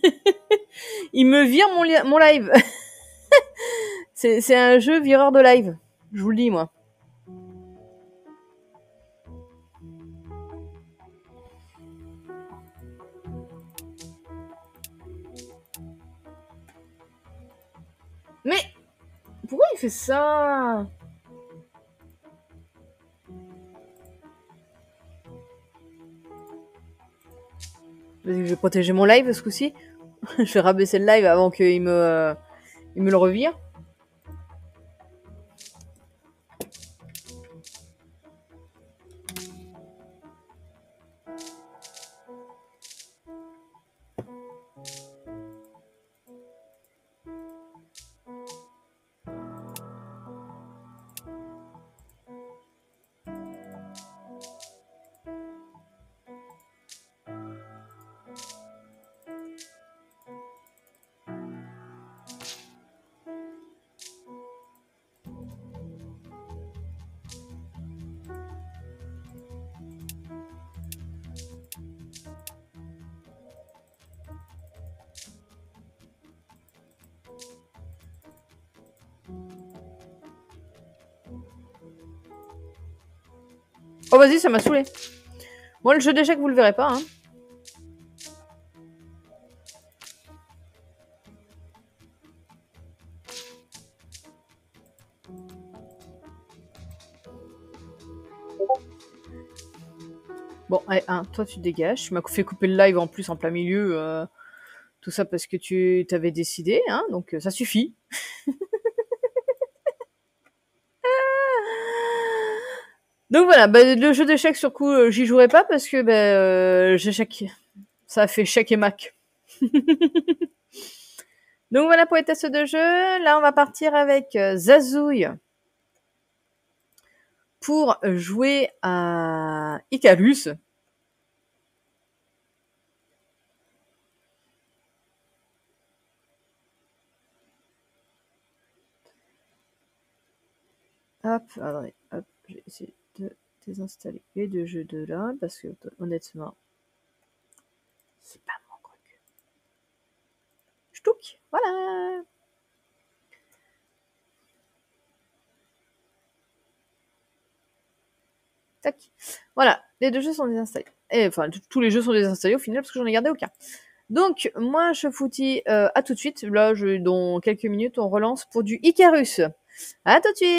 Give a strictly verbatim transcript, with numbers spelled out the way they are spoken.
Il me vire mon, li mon live. C'est un jeu vireur de live. Je vous le dis, moi. Mais pourquoi il fait ça? Je vais protéger mon live ce coup-ci. Je vais rabaisser le live avant qu'il me, euh, il me le revire. Oh vas-y, ça m'a saoulé. Moi, le jeu d'échecs, vous le verrez pas. Hein. Bon, allez, hein, toi tu dégages. Tu m'as fait couper le live en plus en plein milieu. Euh, tout ça parce que tu t'avais décidé, hein, donc euh, ça suffit. Donc voilà, bah, le jeu d'échecs sur coup, euh, j'y jouerai pas parce que bah, euh, j'ai chèque. Ça a fait chèque et mac. Donc voilà pour les tests de jeu. Là, on va partir avec euh, Zazouille pour jouer à Icarus. Hop, attendez, hop, j'ai essayé de désinstaller les deux jeux de là parce que honnêtement, c'est pas mon truc. Ch'touk, voilà. Tac. Voilà, les deux jeux sont désinstallés. Et enfin, tous les jeux sont désinstallés au final parce que j'en ai gardé aucun. Donc, moi, je foutis euh, à tout de suite. Là, je, dans quelques minutes, on relance pour du Icarus. À tout de suite.